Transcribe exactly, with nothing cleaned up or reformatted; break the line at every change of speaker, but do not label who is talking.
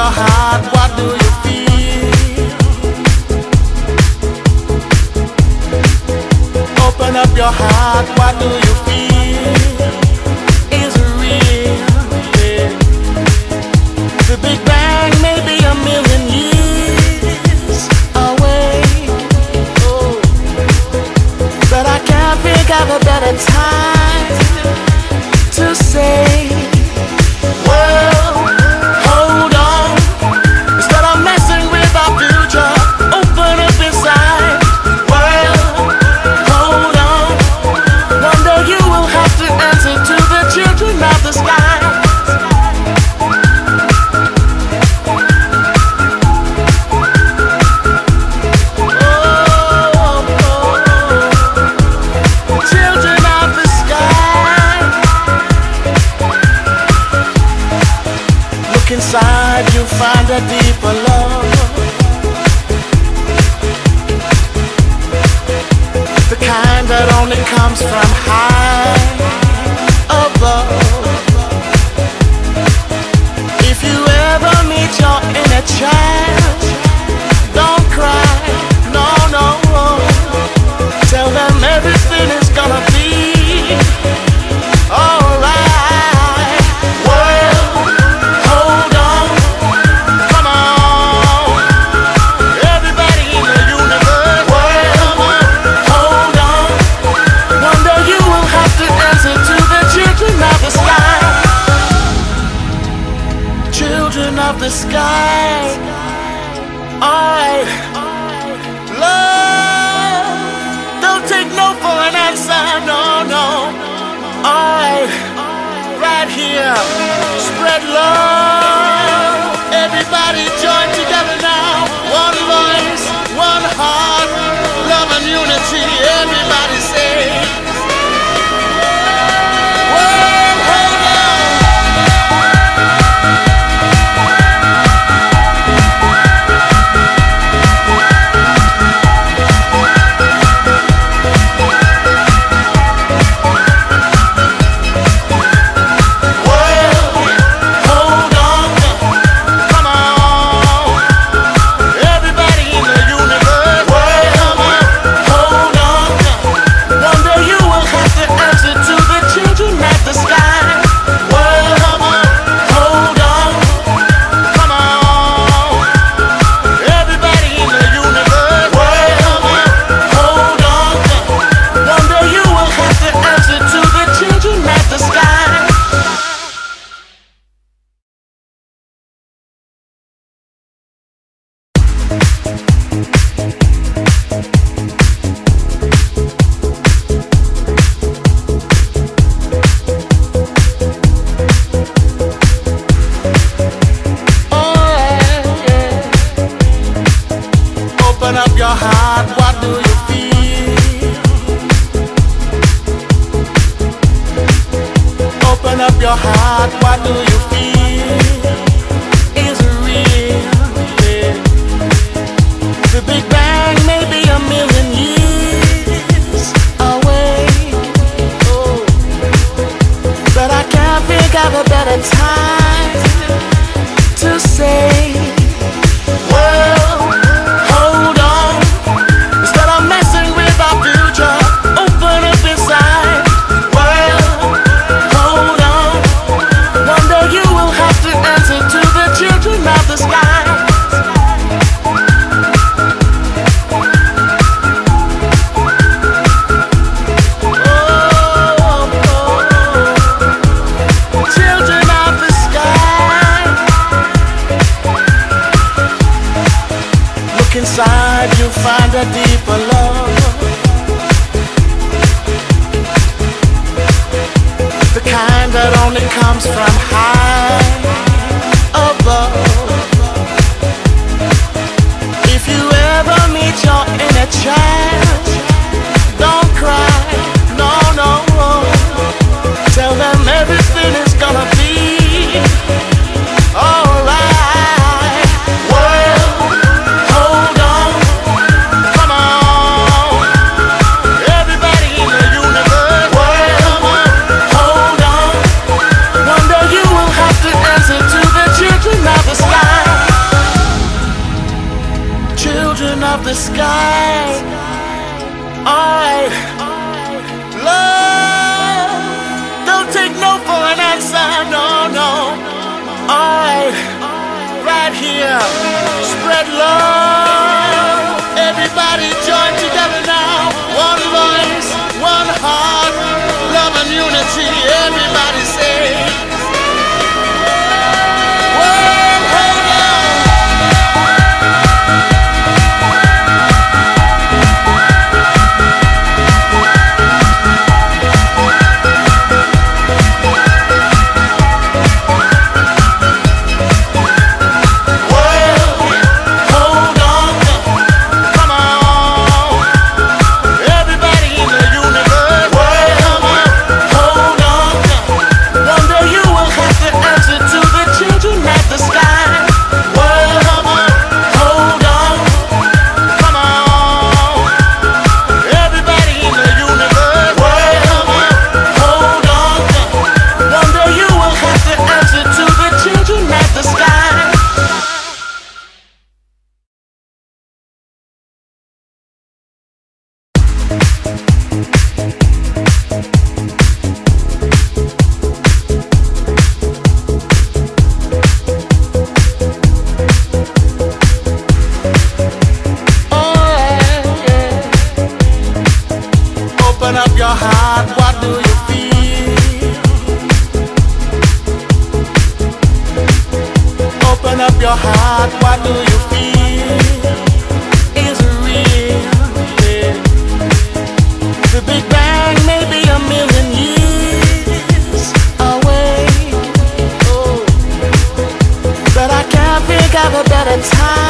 your heart, what do you feel? Open up your heart, what do you feel? Is it real? Yeah. The Big Bang may be a million years away, oh, but I can't think of a better time to say, well, hold on. Instead of messing with our future, open up inside. Well, hold on. One day you will have to answer to the children of the sky. Inside you find a deeper love, the kind that only comes from high above. If you ever meet your inner child, don't cry, no, no. Tell them everything is gonna be alright. Of the sky, alright, love, don't take no for an answer, no, no, alright, right here, spread love, everybody join together now, one voice, one heart, love and unity, everybody say, your heart, what do you feel? Open up your heart, what do you feel? Is it real? Yeah. The Big Bang may be a million years away, oh, but I can't think of a better time to say, well, hold on. Instead of messing with our future, open up inside. Well, hold on. One day you will unity, spread love. Everybody join together now. One voice, one heart, love and unity. Everybody say, well, hold on. Open up your heart, what do you feel? Open up your heart, what do you feel? Is it real? Yeah. The Big Bang may be a million years away, oh, but I can't think of a better time